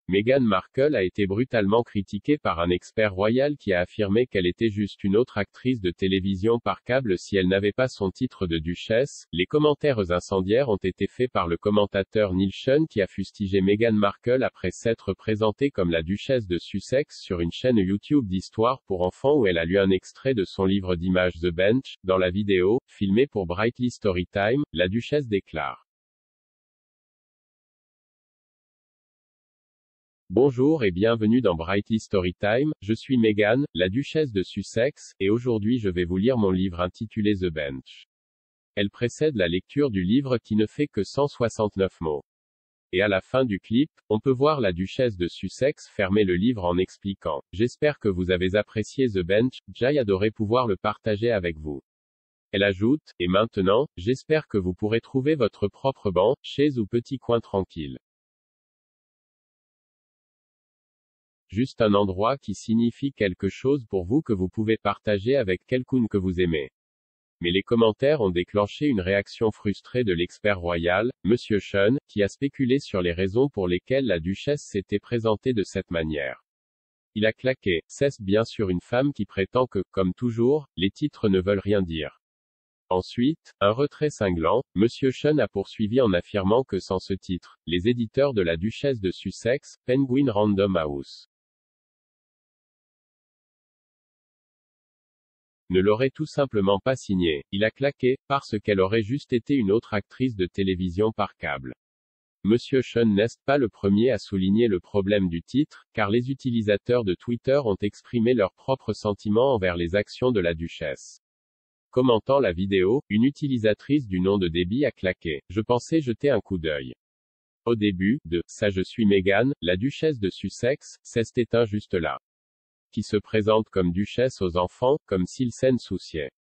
Meghan Markle a été brutalement critiquée par un expert royal qui a affirmé qu'elle était juste une autre actrice de télévision par câble si elle n'avait pas son titre de duchesse. Les commentaires incendiaires ont été faits par le commentateur Neil Sean qui a fustigé Meghan Markle après s'être présentée comme la duchesse de Sussex sur une chaîne YouTube d'histoire pour enfants où elle a lu un extrait de son livre d'images The Bench. Dans la vidéo, filmée pour Brightly Storytime, la duchesse déclare: Bonjour et bienvenue dans Brightly Storytime, je suis Meghan, la duchesse de Sussex, et aujourd'hui je vais vous lire mon livre intitulé The Bench. Elle précède la lecture du livre qui ne fait que 169 mots. Et à la fin du clip, on peut voir la duchesse de Sussex fermer le livre en expliquant: J'espère que vous avez apprécié The Bench, j'ai adoré pouvoir le partager avec vous. Elle ajoute: Et maintenant, j'espère que vous pourrez trouver votre propre banc, chaise ou petit coin tranquille. Juste un endroit qui signifie quelque chose pour vous que vous pouvez partager avec quelqu'un que vous aimez. Mais les commentaires ont déclenché une réaction frustrée de l'expert royal, Monsieur Sean, qui a spéculé sur les raisons pour lesquelles la duchesse s'était présentée de cette manière. Il a claqué: C'est bien sûr une femme qui prétend que, comme toujours, les titres ne veulent rien dire. Ensuite, un retrait cinglant, Monsieur Sean a poursuivi en affirmant que sans ce titre, les éditeurs de la duchesse de Sussex, Penguin Random House, ne l'aurait tout simplement pas signé. Il a claqué, parce qu'elle aurait juste été une autre actrice de télévision par câble. Monsieur Sean n'est pas le premier à souligner le problème du titre, car les utilisateurs de Twitter ont exprimé leurs propres sentiments envers les actions de la duchesse. Commentant la vidéo, une utilisatrice du nom de Debbie a claqué: Je pensais jeter un coup d'œil au début de ça. Je suis Meghan, la duchesse de Sussex, c'est éteint juste là, qui se présente comme duchesse aux enfants, comme s'ils s'en souciaient.